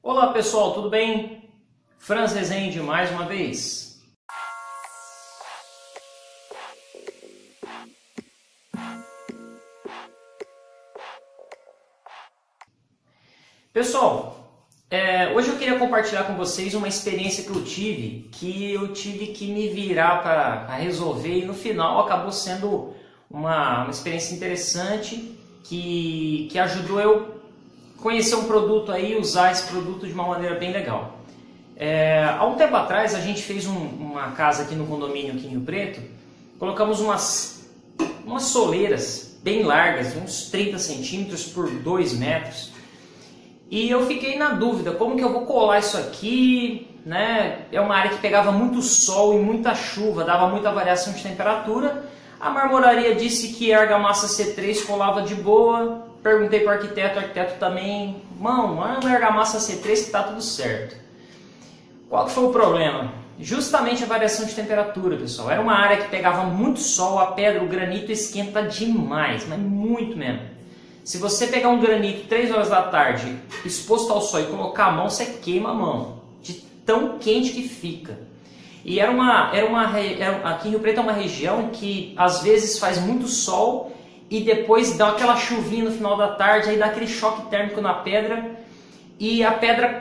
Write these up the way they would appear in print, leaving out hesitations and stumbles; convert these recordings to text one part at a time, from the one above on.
Olá pessoal, tudo bem? Franz Rezende mais uma vez. Pessoal, hoje eu queria compartilhar com vocês uma experiência que eu tive que me virar para resolver e no final acabou sendo uma experiência interessante que ajudou eu conhecer um produto aí, usar esse produto de uma maneira bem legal. Há um tempo atrás a gente fez uma casa aqui no condomínio aqui em Rio Preto, colocamos umas soleiras bem largas, uns 30 centímetros por 2 metros, e eu fiquei na dúvida, como que eu vou colar isso aqui, né? É uma área que pegava muito sol e muita chuva, dava muita variação de temperatura. A marmoraria disse que a argamassa C3 colava de boa. Perguntei para o arquiteto também, manda a argamassa C3 que está tudo certo. Qual que foi o problema? Justamente a variação de temperatura, pessoal. Era uma área que pegava muito sol, a pedra, o granito esquenta demais, mas muito mesmo. Se você pegar um granito 3 horas da tarde, exposto ao sol e colocar a mão, você queima a mão, de tão quente que fica. E aqui em Rio Preto é uma região que às vezes faz muito sol e depois dá aquela chuvinha no final da tarde, aí dá aquele choque térmico na pedra e a pedra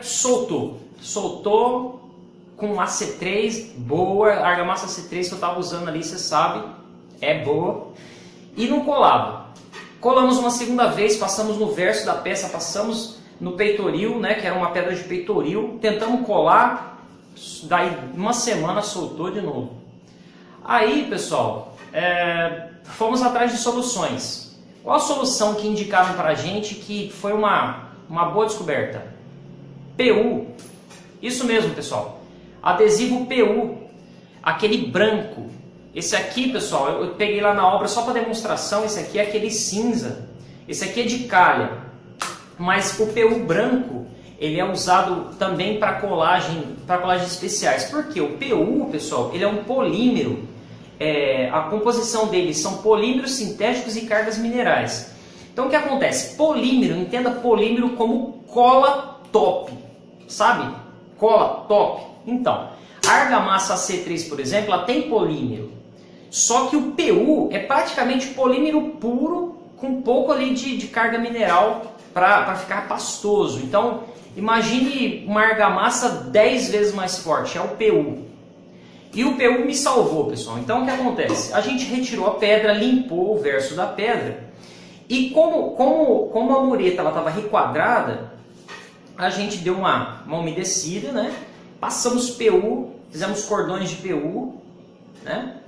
soltou com a C3 boa, a argamassa C3 que eu estava usando ali, você sabe, é boa, e não colava. Colamos uma segunda vez, passamos no verso da peça, passamos no peitoril, né, que era uma pedra de peitoril, tentamos colar, daí uma semana soltou de novo. Aí, pessoal, fomos atrás de soluções. Qual a solução que indicaram para a gente que foi uma boa descoberta? PU. Isso mesmo, pessoal. Adesivo PU. Aquele branco. Esse aqui, pessoal, eu peguei lá na obra só para demonstração. Esse aqui é aquele cinza. Esse aqui é de calha. Mas o PU branco, ele é usado também para colagens especiais. Por quê? O PU, pessoal, ele é um polímero. A composição deles são polímeros sintéticos e cargas minerais. Então o que acontece? Polímero, entenda polímero como cola top, sabe? Cola top. Então, a argamassa C3, por exemplo, ela tem polímero. Só que o PU é praticamente polímero puro com um pouco ali de carga mineral para ficar pastoso. Então, imagine uma argamassa 10 vezes mais forte, é o PU. E o PU me salvou, pessoal. Então o que acontece? A gente retirou a pedra, limpou o verso da pedra e como a mureta estava requadrada, a gente deu uma umedecida, né? Passamos PU, fizemos cordões de PU, né?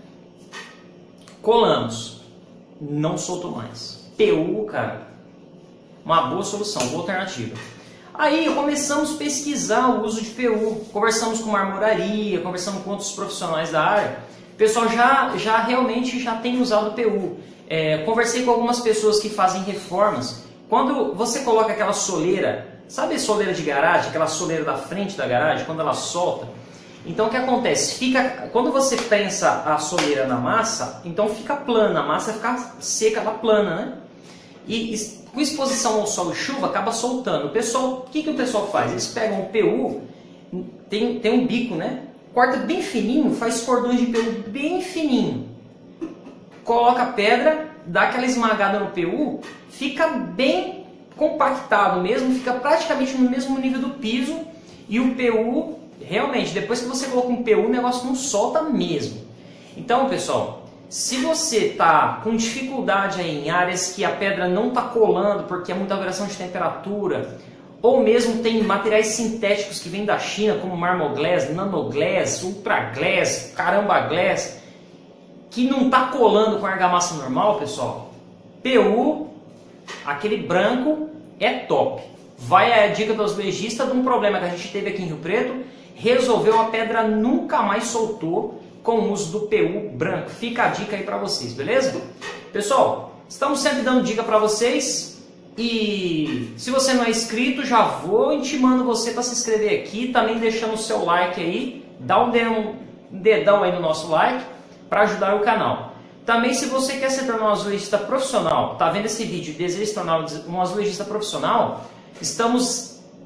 Colamos. Não soltou mais. PU, cara, uma boa solução, boa alternativa. Aí começamos a pesquisar o uso de PU, conversamos com marmoraria, conversamos com outros profissionais da área. O pessoal realmente já tem usado PU. Conversei com algumas pessoas que fazem reformas. Quando você coloca aquela soleira, sabe a soleira de garagem, aquela soleira da frente da garagem, quando ela solta? Então o que acontece? Quando você prensa a soleira na massa, então fica plana, a massa fica seca, ela plana, né? E com exposição ao sol e chuva, acaba soltando. O que o pessoal faz? Eles pegam o PU, tem um bico, né? Corta bem fininho, faz cordões de PU bem fininho. Coloca a pedra, dá aquela esmagada no PU, fica bem compactado mesmo, fica praticamente no mesmo nível do piso. E o PU, realmente, depois que você coloca um PU, o negócio não solta mesmo. Então, pessoal, se você está com dificuldade aí em áreas que a pedra não está colando porque é muita variação de temperatura, ou mesmo tem materiais sintéticos que vêm da China, como Marmoglass, Nanoglass, Ultraglass, Caramba Glass, que não está colando com a argamassa normal, pessoal, PU, aquele branco, é top. Vai a dica do azulejista de um problema que a gente teve aqui em Rio Preto, resolveu, a pedra nunca mais soltou com o uso do PU branco. Fica a dica aí para vocês, beleza? Pessoal, estamos sempre dando dica para vocês e se você não é inscrito, já vou intimando você para se inscrever aqui, também deixando o seu like aí, dá um dedão aí no nosso like para ajudar o canal. Também se você quer se tornar um azulejista profissional, tá vendo esse vídeo e deseja se tornar um azulejista profissional, estamos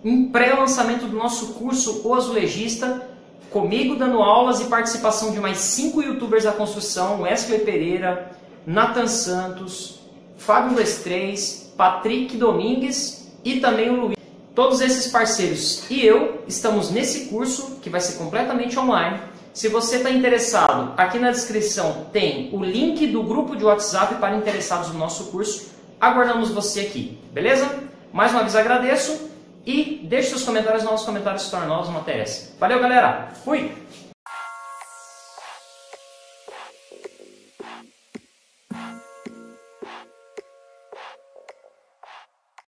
em pré-lançamento do nosso curso O Azulejista, comigo dando aulas e participação de mais 5 youtubers da construção, Wesley Pereira, Nathan Santos, Fábio 23, Patrick Domingues e também o Luiz. Todos esses parceiros e eu estamos nesse curso que vai ser completamente online. Se você está interessado, aqui na descrição tem o link do grupo de WhatsApp para interessados no nosso curso. Aguardamos você aqui, beleza? Mais uma vez agradeço e deixe seus comentários, novos comentários se tornam novas matérias. Valeu, galera! Fui!